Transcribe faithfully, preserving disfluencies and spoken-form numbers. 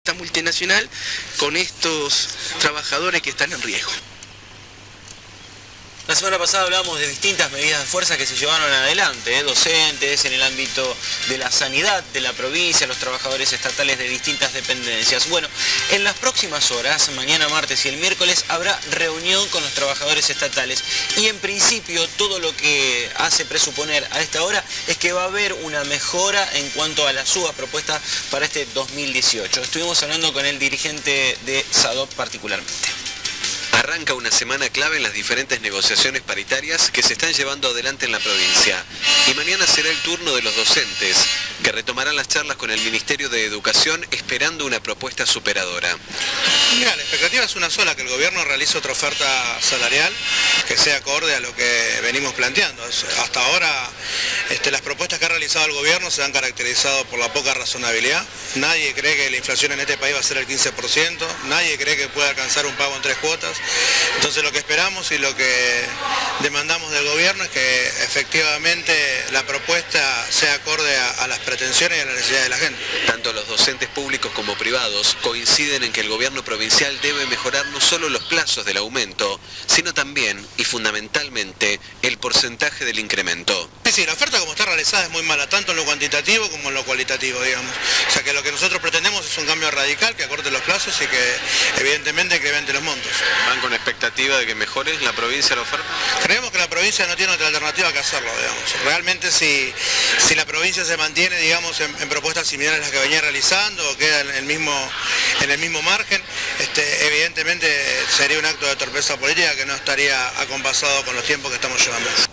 esta multinacional con estos trabajadores que están en riesgo. La semana pasada hablábamos de distintas medidas de fuerza que se llevaron adelante, ¿eh? docentes, en el ámbito de la sanidad de la provincia, los trabajadores estatales de distintas dependencias. Bueno, en las próximas horas, mañana martes y el miércoles, habrá reunión con los trabajadores estatales. Y en principio todo lo que hace presuponer a esta hora es que va a haber una mejora en cuanto a la suba propuesta para este dos mil dieciocho. Estuvimos hablando con el dirigente de SADOP particularmente. Arranca una semana clave en las diferentes negociaciones paritarias que se están llevando adelante en la provincia. Y mañana será el turno de los docentes, que retomarán las charlas con el Ministerio de Educación esperando una propuesta superadora. Mira, la expectativa es una sola, que el gobierno realice otra oferta salarial que sea acorde a lo que venimos planteando. Hasta ahora este, las propuestas que ha realizado el gobierno se han caracterizado por la poca razonabilidad. Nadie cree que la inflación en este país va a ser el quince por ciento, nadie cree que pueda alcanzar un pago en tres cuotas. Entonces lo que esperamos y lo que demandamos del gobierno es que efectivamente la propuesta sea acorde a, a las pretensiones y a las necesidades de la gente. Tanto los docentes públicos como privados coinciden en que el gobierno provincial debe mejorar no solo los plazos del aumento, sino también y fundamentalmente el porcentaje del incremento. Sí, sí, la oferta como está realizada es muy mala, tanto en lo cuantitativo como en lo cualitativo, digamos. O sea que lo que nosotros pretendemos es un cambio radical que acorte los plazos y que evidentemente incremente los montos. ¿Van con expectativa de que mejore la provincia la oferta? Creemos que la provincia no tiene otra alternativa que hacerlo, digamos. Realmente si, si la provincia se mantiene, digamos, en, en propuestas similares a las que venía realizando o queda en el mismo, en el mismo margen, este, evidentemente sería un acto de torpeza política que no estaría acompasado con los tiempos que estamos llevando.